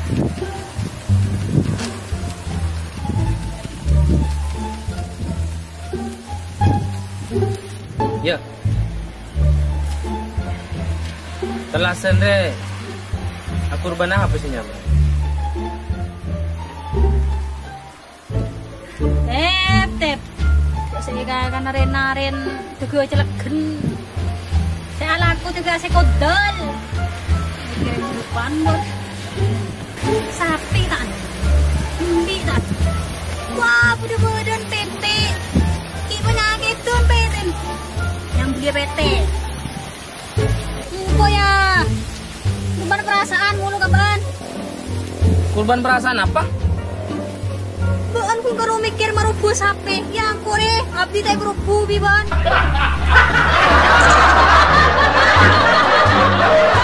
Ya. Telah sendre. Aku rubah apa sih nyampe? Tep. Saya kan naren juga celegen. Saya laku juga saya kodol. Kirim depan bos. Sapi tak? Mbi tak? Wah, budan PT. Gimana gitu PT? Yang beli PT. Apa ya? Kurban perasaan mulu kapan? Kurban perasaan apa? Bukan ku baru mikir marubu sapi. Ya aku deh, abdi tak berubu biban.